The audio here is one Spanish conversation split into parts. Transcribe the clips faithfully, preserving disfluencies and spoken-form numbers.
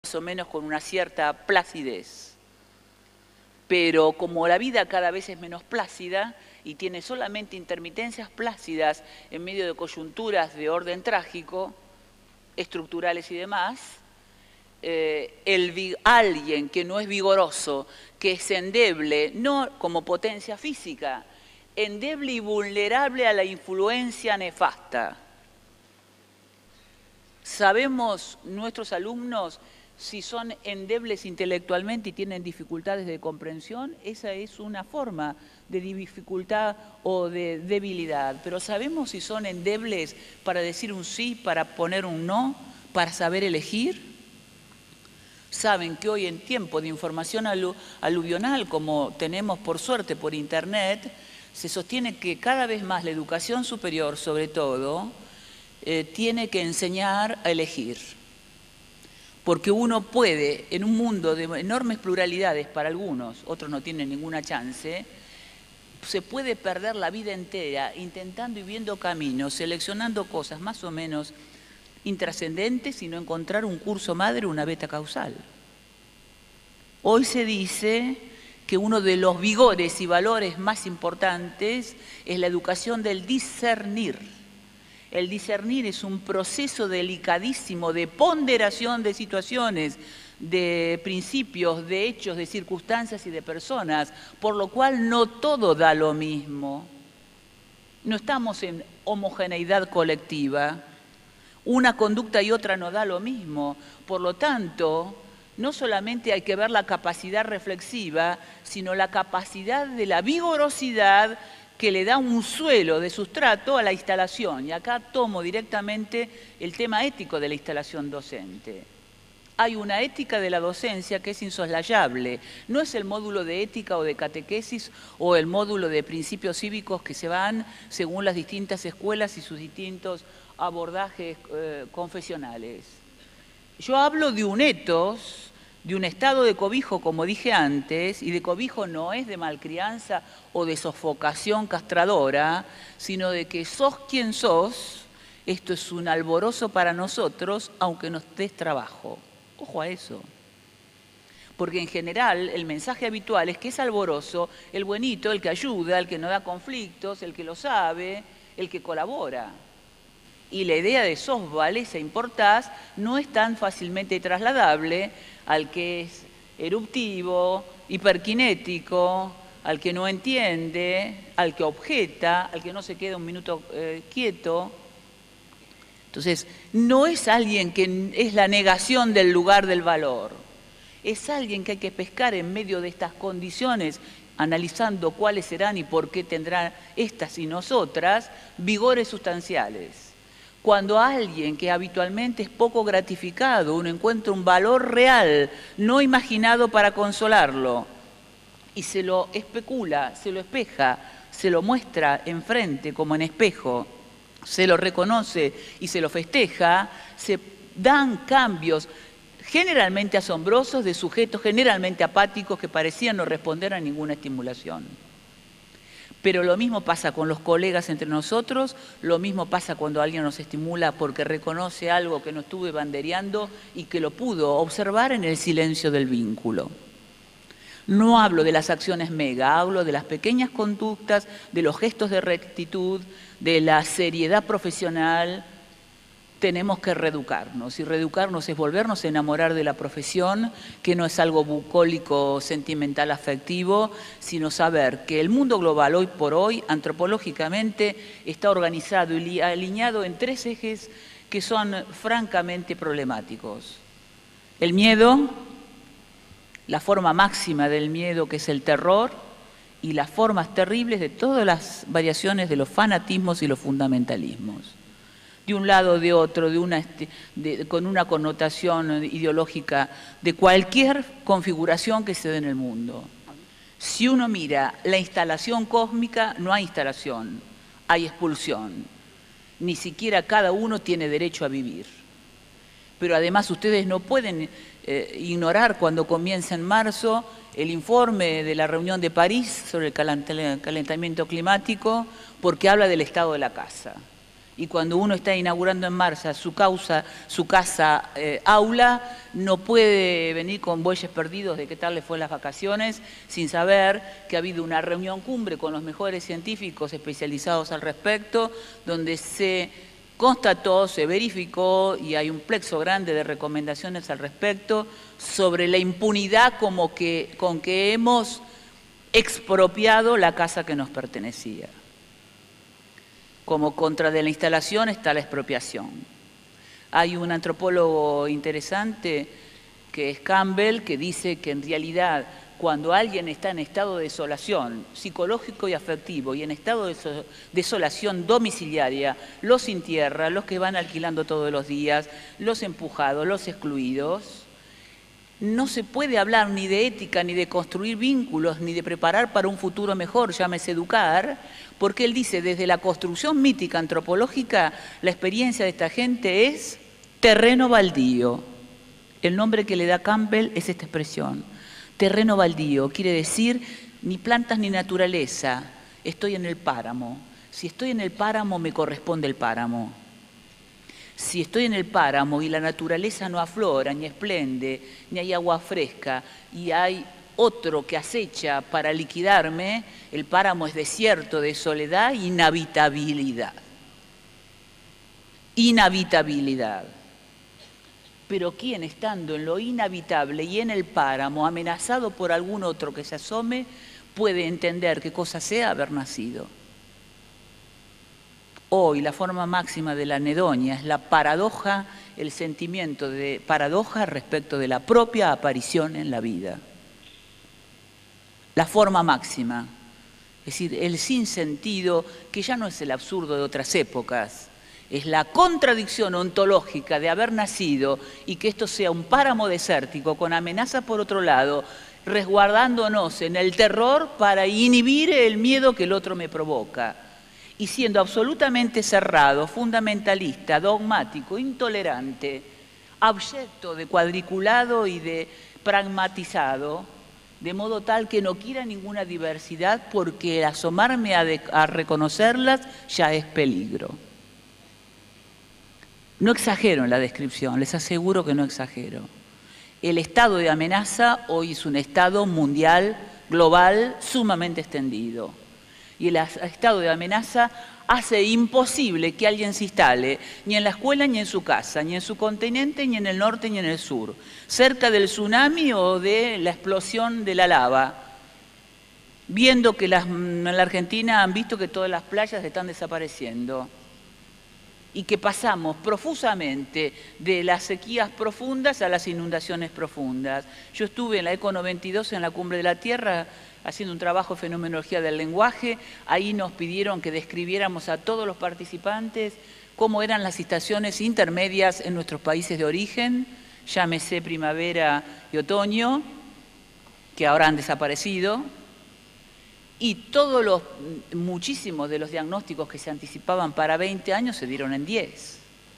más o menos con una cierta placidez. Pero como la vida cada vez es menos plácida y tiene solamente intermitencias plácidas en medio de coyunturas de orden trágico, estructurales y demás, eh, el, alguien que no es vigoroso, que es endeble, no como potencia física, endeble y vulnerable a la influencia nefasta. Sabemos nuestros alumnos si son endebles intelectualmente y tienen dificultades de comprensión. Esa es una forma de dificultad o de debilidad. Pero sabemos si son endebles para decir un sí, para poner un no, para saber elegir. Saben que hoy en tiempo de información alu aluvional, como tenemos por suerte por internet, se sostiene que cada vez más la educación superior, sobre todo, eh, tiene que enseñar a elegir. Porque uno puede, en un mundo de enormes pluralidades para algunos, otros no tienen ninguna chance, se puede perder la vida entera intentando y viendo caminos, seleccionando cosas más o menos intrascendentes y no encontrar un curso madre o una beta causal. Hoy se dice que uno de los vigores y valores más importantes es la educación del discernir. El discernir es un proceso delicadísimo de ponderación de situaciones, de principios, de hechos, de circunstancias y de personas, por lo cual no todo da lo mismo. No estamos en homogeneidad colectiva. Una conducta y otra no da lo mismo. Por lo tanto, no solamente hay que ver la capacidad reflexiva, sino la capacidad de la vigorosidad que le da un suelo de sustrato a la instalación. Y acá tomo directamente el tema ético de la instalación docente. Hay una ética de la docencia que es insoslayable. No es el módulo de ética o de catequesis o el módulo de principios cívicos que se van según las distintas escuelas y sus distintos abordajes eh, confesionales. Yo hablo de un etos, de un estado de cobijo, como dije antes, y de cobijo no es de malcrianza o de sofocación castradora, sino de que sos quien sos, esto es un alborozo para nosotros, aunque nos des trabajo. Ojo a eso. Porque en general el mensaje habitual es que es alboroso el buenito, el que ayuda, el que no da conflictos, el que lo sabe, el que colabora. Y la idea de sos, valés e importás no es tan fácilmente trasladable al que es eruptivo, hiperkinético, al que no entiende, al que objeta, al que no se queda un minuto eh, quieto. Entonces, no es alguien que es la negación del lugar del valor. Es alguien que hay que pescar en medio de estas condiciones, analizando cuáles serán y por qué tendrán estas y nosotras vigores sustanciales. Cuando alguien que habitualmente es poco gratificado, uno encuentra un valor real, no imaginado para consolarlo, y se lo especula, se lo espeja, se lo muestra enfrente como en espejo, se lo reconoce y se lo festeja, se dan cambios generalmente asombrosos de sujetos generalmente apáticos que parecían no responder a ninguna estimulación. Pero lo mismo pasa con los colegas entre nosotros, lo mismo pasa cuando alguien nos estimula porque reconoce algo que no estuve bandereando y que lo pudo observar en el silencio del vínculo. No hablo de las acciones mega, hablo de las pequeñas conductas, de los gestos de rectitud, de la seriedad profesional. Tenemos que reeducarnos, y reeducarnos es volvernos a enamorar de la profesión, que no es algo bucólico, sentimental, afectivo, sino saber que el mundo global hoy por hoy, antropológicamente, está organizado y alineado en tres ejes que son francamente problemáticos. El miedo, la forma máxima del miedo que es el terror, y las formas terribles de todas las variaciones de los fanatismos y los fundamentalismos. De un lado o de otro, de una, de, con una connotación ideológica de cualquier configuración que se dé en el mundo. Si uno mira la instalación cósmica, no hay instalación, hay expulsión. Ni siquiera cada uno tiene derecho a vivir. Pero además ustedes no pueden eh, ignorar cuando comienza en marzo el informe de la reunión de París sobre el calentamiento climático, porque habla del estado de la casa. Y cuando uno está inaugurando en marzo su, causa, su casa eh, aula, no puede venir con bueyes perdidos de qué tal le fue las vacaciones, sin saber que ha habido una reunión cumbre con los mejores científicos especializados al respecto, donde se constató, se verificó y hay un plexo grande de recomendaciones al respecto sobre la impunidad como que, con que hemos expropiado la casa que nos pertenecía. Como contra de la instalación está la expropiación. Hay un antropólogo interesante que es Campbell, que dice que en realidad cuando alguien está en estado de desolación psicológico y afectivo y en estado de desolación domiciliaria, los sin tierra, los que van alquilando todos los días, los empujados, los excluidos, no se puede hablar ni de ética, ni de construir vínculos, ni de preparar para un futuro mejor, llámese educar, porque él dice, desde la construcción mítica antropológica, la experiencia de esta gente es terreno baldío. El nombre que le da Campbell es esta expresión. Terreno baldío quiere decir ni plantas ni naturaleza, estoy en el páramo. Si estoy en el páramo, me corresponde el páramo. Si estoy en el páramo y la naturaleza no aflora, ni esplende, ni hay agua fresca, y hay otro que acecha para liquidarme, el páramo es desierto de soledad, inhabitabilidad. Inhabitabilidad. Pero ¿quién, estando en lo inhabitable y en el páramo, amenazado por algún otro que se asome, puede entender qué cosa sea haber nacido? Hoy la forma máxima de la anedonia es la paradoja, el sentimiento de paradoja respecto de la propia aparición en la vida. La forma máxima, es decir, el sinsentido, que ya no es el absurdo de otras épocas, es la contradicción ontológica de haber nacido y que esto sea un páramo desértico con amenaza por otro lado, resguardándonos en el terror para inhibir el miedo que el otro me provoca. Y siendo absolutamente cerrado, fundamentalista, dogmático, intolerante, abyecto de cuadriculado y de pragmatizado, de modo tal que no quiera ninguna diversidad porque asomarme a, de, a reconocerlas ya es peligro. No exagero en la descripción, les aseguro que no exagero. El estado de amenaza hoy es un estado mundial, global, sumamente extendido. Y el estado de amenaza hace imposible que alguien se instale ni en la escuela ni en su casa, ni en su continente, ni en el norte, ni en el sur, cerca del tsunami o de la explosión de la lava, viendo que las, en la Argentina han visto que todas las playas están desapareciendo y que pasamos profusamente de las sequías profundas a las inundaciones profundas. Yo estuve en la ECO noventa y dos en la Cumbre de la Tierra haciendo un trabajo de fenomenología del lenguaje. Ahí nos pidieron que describiéramos a todos los participantes cómo eran las estaciones intermedias en nuestros países de origen, llámese primavera y otoño, que ahora han desaparecido, y todos los, muchísimos de los diagnósticos que se anticipaban para veinte años se dieron en diez.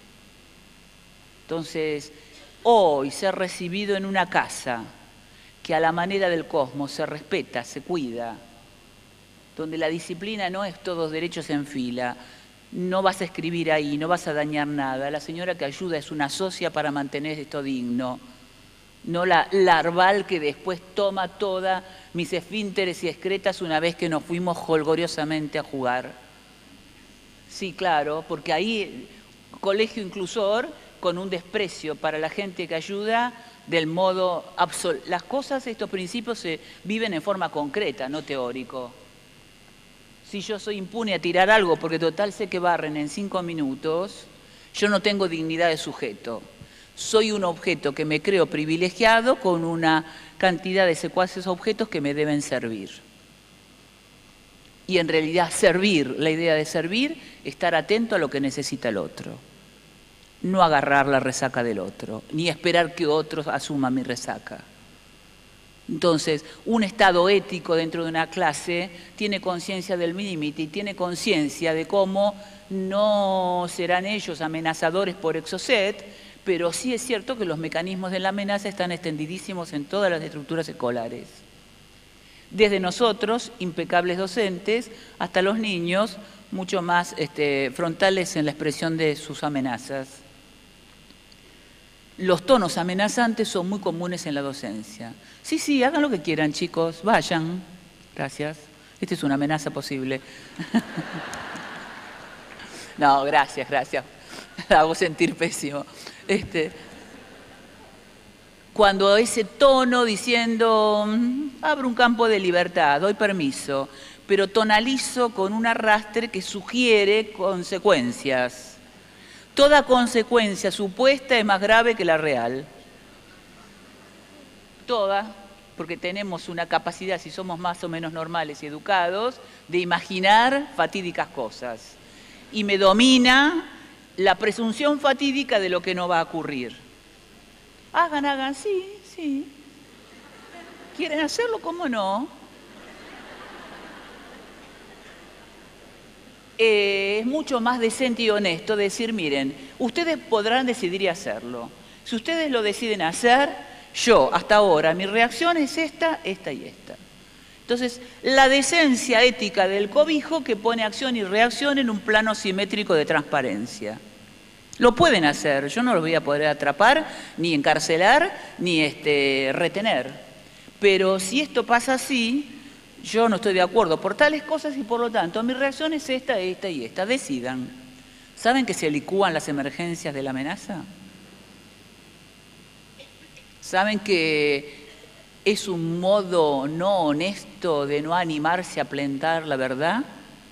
Entonces, hoy ser recibido en una casa que a la manera del cosmos se respeta, se cuida, donde la disciplina no es todos derechos en fila, no vas a escribir ahí, no vas a dañar nada, la señora que ayuda es una socia para mantener esto digno, no la larval que después toma todas mis esfínteres y excretas una vez que nos fuimos jolgoriosamente a jugar. Sí, claro, porque ahí colegio inclusor con un desprecio para la gente que ayuda del modo absoluto. Las cosas, estos principios se viven en forma concreta, no teórico. Si yo soy impune a tirar algo porque total sé que barren en cinco minutos, yo no tengo dignidad de sujeto. Soy un objeto que me creo privilegiado con una cantidad de secuaces objetos que me deben servir. Y en realidad servir, la idea de servir, estar atento a lo que necesita el otro. No agarrar la resaca del otro, ni esperar que otro asuma mi resaca. Entonces, un estado ético dentro de una clase tiene conciencia del límite y tiene conciencia de cómo no serán ellos amenazadores por exocet, pero sí es cierto que los mecanismos de la amenaza están extendidísimos en todas las estructuras escolares. Desde nosotros, impecables docentes, hasta los niños, mucho más este, frontales en la expresión de sus amenazas. Los tonos amenazantes son muy comunes en la docencia. Sí, sí, hagan lo que quieran, chicos, vayan. Gracias. Esta es una amenaza posible. No, gracias, gracias. La hago sentir pésimo. Este, cuando ese tono diciendo, abro un campo de libertad, doy permiso, pero tonalizo con un arrastre que sugiere consecuencias. Toda consecuencia supuesta es más grave que la real. Toda, porque tenemos una capacidad, si somos más o menos normales y educados, de imaginar fatídicas cosas. Y me domina la presunción fatídica de lo que no va a ocurrir. Hagan, hagan, sí, sí. ¿Quieren hacerlo? ¿Cómo no? Eh, es mucho más decente y honesto decir, miren, ustedes podrán decidir y hacerlo. Si ustedes lo deciden hacer, yo, hasta ahora, mi reacción es esta, esta y esta. Entonces, la decencia ética del cobijo que pone acción y reacción en un plano simétrico de transparencia. Lo pueden hacer, yo no los voy a poder atrapar, ni encarcelar, ni este, retener. Pero si esto pasa así, yo no estoy de acuerdo por tales cosas y por lo tanto mi reacción es esta, esta y esta. Decidan. ¿Saben que se licúan las emergencias de la amenaza? ¿Saben que es un modo no honesto de no animarse a plantar la verdad?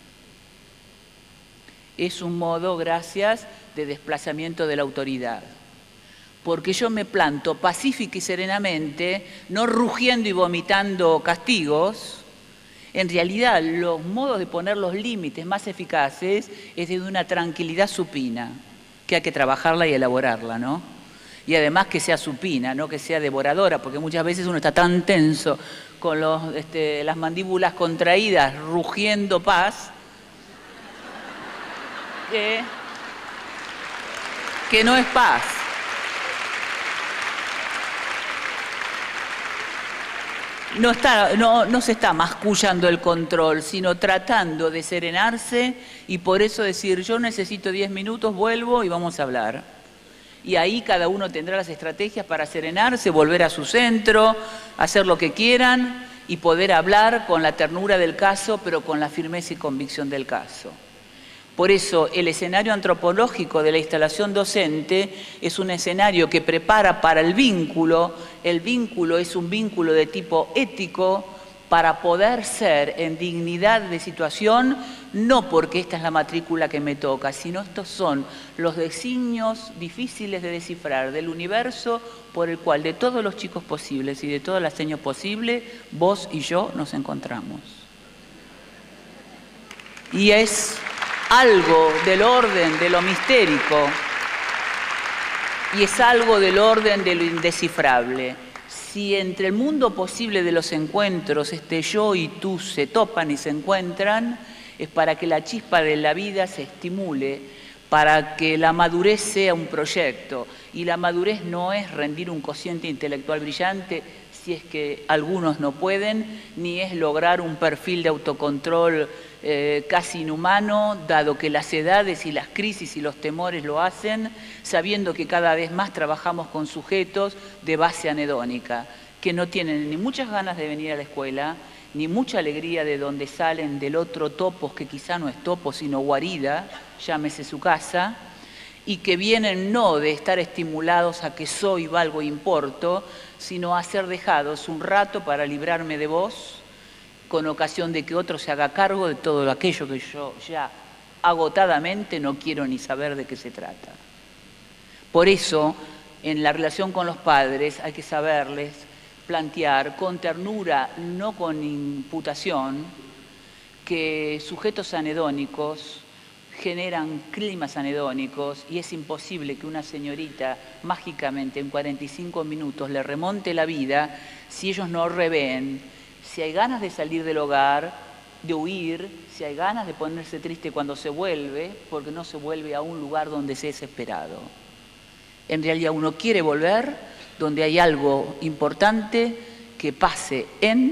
Es un modo, gracias, de desplazamiento de la autoridad. Porque yo me planto pacífica y serenamente, no rugiendo y vomitando castigos. En realidad, los modos de poner los límites más eficaces es de una tranquilidad supina, que hay que trabajarla y elaborarla, ¿no? Y además que sea supina, no que sea devoradora, porque muchas veces uno está tan tenso con los, este, las mandíbulas contraídas, rugiendo paz, que, que no es paz. No, está, no, no se está mascullando el control, sino tratando de serenarse y por eso decir, yo necesito diez minutos, vuelvo y vamos a hablar. Y ahí cada uno tendrá las estrategias para serenarse, volver a su centro, hacer lo que quieran y poder hablar con la ternura del caso, pero con la firmeza y convicción del caso. Por eso el escenario antropológico de la instalación docente es un escenario que prepara para el vínculo. El vínculo es un vínculo de tipo ético para poder ser en dignidad de situación, no porque esta es la matrícula que me toca, sino estos son los designios difíciles de descifrar del universo por el cual de todos los chicos posibles y de todas las señas posibles, vos y yo nos encontramos. Y es algo del orden de lo mistérico y es algo del orden de lo indescifrable. Si entre el mundo posible de los encuentros este yo y tú se topan y se encuentran, es para que la chispa de la vida se estimule, para que la madurez sea un proyecto. Y la madurez no es rendir un cociente intelectual brillante, si es que algunos no pueden, ni es lograr un perfil de autocontrol eh, casi inhumano, dado que las edades y las crisis y los temores lo hacen, sabiendo que cada vez más trabajamos con sujetos de base anedónica, que no tienen ni muchas ganas de venir a la escuela, ni mucha alegría de donde salen del otro topos, que quizá no es topo, sino guarida, llámese su casa, y que vienen no de estar estimulados a que soy, valgo, importo, sino a ser dejados un rato para librarme de vos, con ocasión de que otro se haga cargo de todo aquello que yo ya agotadamente no quiero ni saber de qué se trata. Por eso, en la relación con los padres hay que saberles plantear con ternura, no con imputación, que sujetos anedónicos generan climas anedónicos y es imposible que una señorita mágicamente en cuarenta y cinco minutos le remonte la vida si ellos no revén, si hay ganas de salir del hogar, de huir, si hay ganas de ponerse triste cuando se vuelve, porque no se vuelve a un lugar donde se es esperado. En realidad uno quiere volver donde hay algo importante que pase en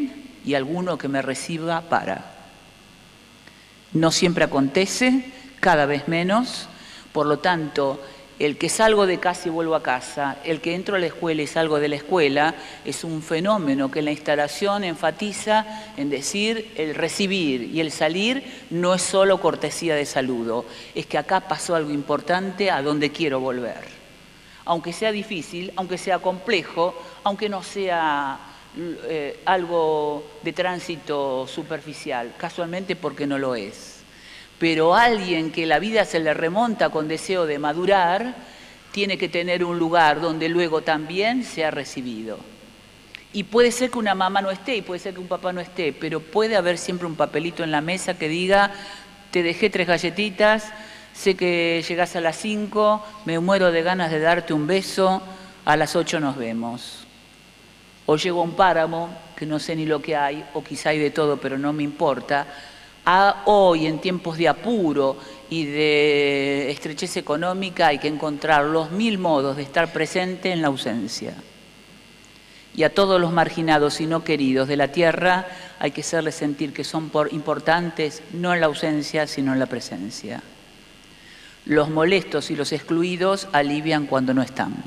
y alguno que me reciba para. No siempre acontece, cada vez menos, por lo tanto, el que salgo de casa y vuelvo a casa, el que entro a la escuela y salgo de la escuela, es un fenómeno que la instalación enfatiza en decir el recibir y el salir no es solo cortesía de saludo, es que acá pasó algo importante a donde quiero volver. Aunque sea difícil, aunque sea complejo, aunque no sea eh, algo de tránsito superficial, casualmente porque no lo es. Pero alguien que la vida se le remonta con deseo de madurar, tiene que tener un lugar donde luego también sea recibido. Y puede ser que una mamá no esté, y puede ser que un papá no esté, pero puede haber siempre un papelito en la mesa que diga, te dejé tres galletitas, sé que llegás a las cinco, me muero de ganas de darte un beso, a las ocho nos vemos. O llego a un páramo, que no sé ni lo que hay, o quizá hay de todo, pero no me importa. A hoy, en tiempos de apuro y de estrechez económica, hay que encontrar los mil modos de estar presente en la ausencia. Y a todos los marginados y no queridos de la tierra hay que hacerles sentir que son por importantes no en la ausencia, sino en la presencia. Los molestos y los excluidos alivian cuando no están.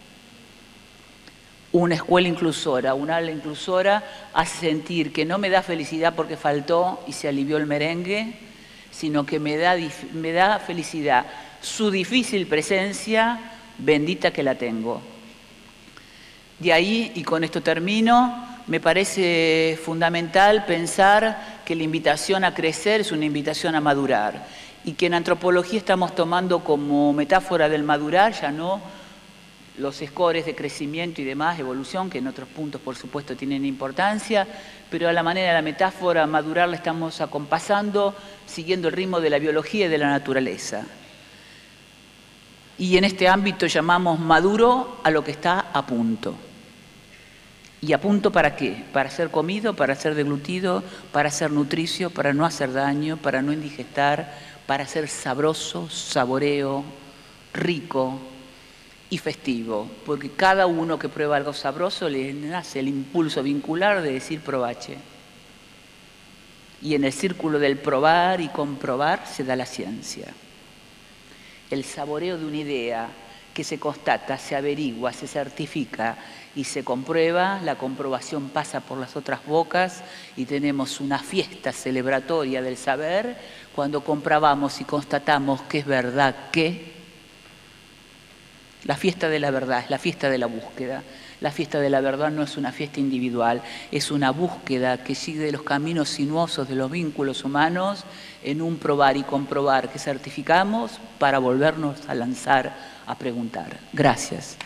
Una escuela inclusora, una aula inclusora hace sentir que no me da felicidad porque faltó y se alivió el merengue, sino que me da, me da felicidad su difícil presencia, bendita que la tengo. De ahí, y con esto termino, me parece fundamental pensar que la invitación a crecer es una invitación a madurar y que en antropología estamos tomando como metáfora del madurar ya no los scores de crecimiento y demás, evolución, que en otros puntos por supuesto tienen importancia, pero a la manera de la metáfora madurar la estamos acompasando siguiendo el ritmo de la biología y de la naturaleza. Y en este ámbito llamamos maduro a lo que está a punto. ¿Y a punto para qué? Para ser comido, para ser deglutido, para ser nutricio, para no hacer daño, para no indigestar, para ser sabroso, saboreo, rico y festivo, porque cada uno que prueba algo sabroso le nace el impulso vincular de decir probache. Y en el círculo del probar y comprobar se da la ciencia. El saboreo de una idea que se constata, se averigua, se certifica y se comprueba, la comprobación pasa por las otras bocas y tenemos una fiesta celebratoria del saber cuando comprobamos y constatamos que es verdad que la fiesta de la verdad es la fiesta de la búsqueda. La fiesta de la verdad no es una fiesta individual, es una búsqueda que sigue los caminos sinuosos de los vínculos humanos en un probar y comprobar que certificamos para volvernos a lanzar a preguntar. Gracias.